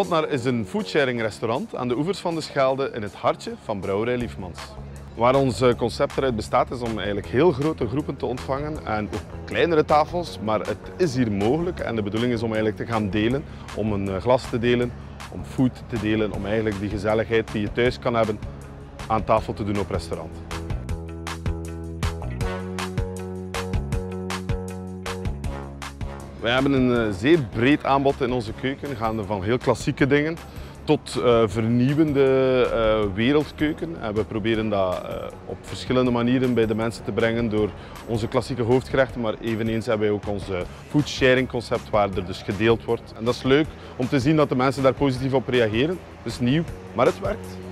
Totnar is een foodsharing restaurant aan de oevers van de Schelde in het hartje van Brouwerij Liefmans. Waar ons concept eruit bestaat is om eigenlijk heel grote groepen te ontvangen en ook kleinere tafels, maar het is hier mogelijk en de bedoeling is om eigenlijk te gaan delen, om een glas te delen, om food te delen, om eigenlijk die gezelligheid die je thuis kan hebben aan tafel te doen op restaurant. Wij hebben een zeer breed aanbod in onze keuken, gaande van heel klassieke dingen tot vernieuwende wereldkeuken. En we proberen dat op verschillende manieren bij de mensen te brengen door onze klassieke hoofdgerechten, maar eveneens hebben wij ook ons foodsharing concept waar er dus gedeeld wordt. En dat is leuk om te zien dat de mensen daar positief op reageren. Het is nieuw, maar het werkt.